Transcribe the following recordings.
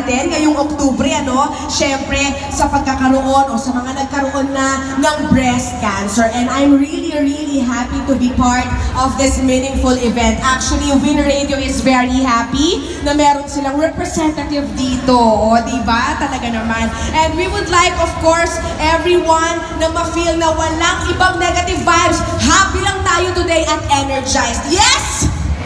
natin ngayong Oktubre, ano? Siyempre, sa pagkakaroon o sa mga nagkaroon na ng breast cancer. And I'm really, really happy to be part of this meaningful event. Actually, Win Radio is very happy na meron silang representative dito. O, diba? Talaga naman. And we would like, of course, everyone na ma-feel na walang ibang negative vibes. Happy lang tayo today at energized. Yes!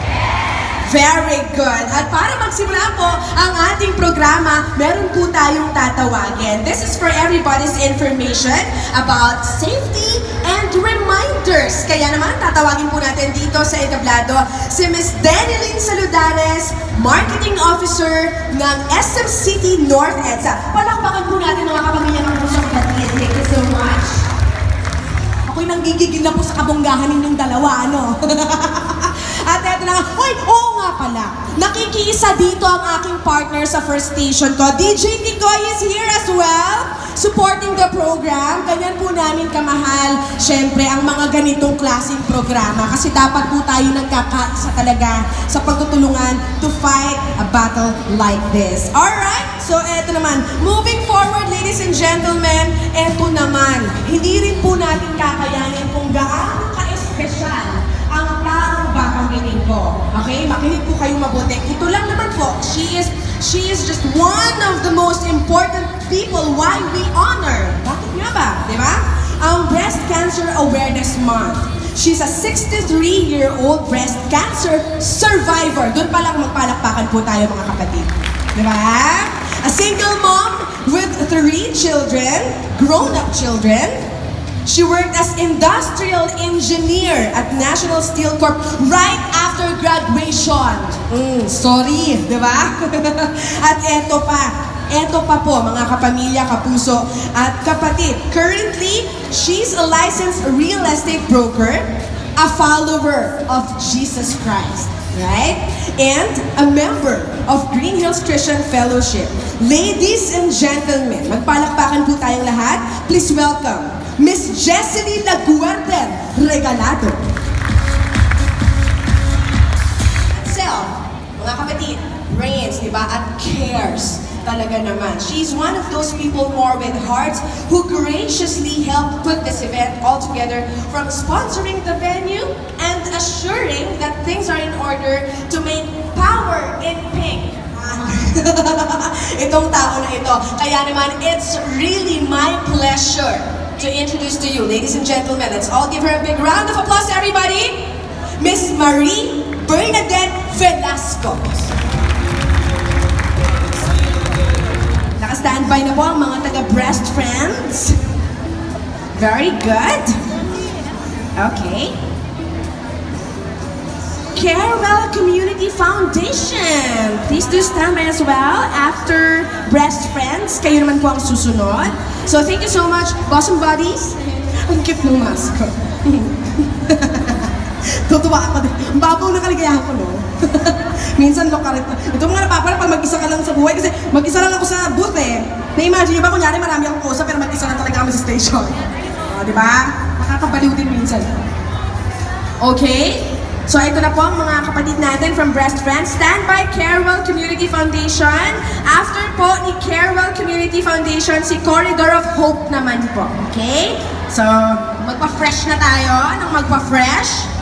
Very good. At para magsimula po ang ating programa, meron po tayong tatawagin. This is for everybody's information about safety and reminders. Kaya naman, tatawagin po natin dito sa entablado si Ms. Denilyn Saludares, Marketing Officer ng SM City North EDSA. Palakpakan po natin mga kapamilya ng Pusong Batid. Thank you so much. Ako'y nanggigigil na po sa kabonggahan ninyong dalawa, ano? At eto na, hoy, oo nga pala, nakikiisa dito ang aking partner sa first station ko. DJ Tigoy is here as well, supporting the program. Ganyan po namin kamahal, syempre, ang mga ganitong klaseng programa. Kasi dapat po tayo nagkakaisa talaga sa pagtutulungan to fight a battle like this. Alright, so eto naman, moving forward, ladies and gentlemen, eto naman, hindi rin po natin kakayanin kung gaano ka-espesyal ang taong babanggitin ko. Okay? Makinig po kayong mabuti. Ito lang naman po. She is just one of the most important people why we honor. Bakit nga ba? Diba? Ang Breast Cancer Awareness Month. She's a 63-year-old breast cancer survivor. Doon pa lang magpalakpakan po tayo mga kapatid. Diba? A single mom with 3 children, grown-up children. She worked as industrial engineer at National Steel Corp right after graduation. Sorry, di ba? At eto pa po mga kapamilya, kapuso at kapatid. Currently, she's a licensed real estate broker, a follower of Jesus Christ, right? And a member of Green Hills Christian Fellowship. Ladies and gentlemen, magpalakpakan po tayong lahat. Please welcome Miss Jesseline Laguarden Regalado. Self, mga kapatid, brains, diba? At cares. Talaga naman. She's one of those people more with hearts who graciously helped put this event all together, from sponsoring the venue and assuring that things are in order to make Power in Pink. Itong tao na ito. Kaya naman, it's really my pleasure to introduce to you, ladies and gentlemen, let's all give her a big round of applause, everybody! Miss Marie Bernadette Velasco. Naka-standby na po ang mga taga-breast friends. Very good. Okay. Carewell Community Foundation. Please do stand by as well after breast friends. Kayo naman po ang susunod. So thank you so much, Bosom Buddies. Ang cute ng mask ko. Tutuwa ako din. Ang babaw na kaligayahan ko, no? Minsan lokarit na. Ito mga napapala pag mag-isa ka lang sa buhay kasi mag-isa lang ako sa booth eh. Na-imagine nyo ba, kunyari marami akong kausap pero mag-isa lang talaga kami sa station. Diba? Nakakabaliw din minsan. Okay? So ito na po ang mga kapatid natin from Breast Friends. Stand by Carewell Community Foundation. After po ni Carewell Community Foundation, si Corridor of Hope naman po. Okay? So, magpa-fresh na tayo. Anong magpa-fresh?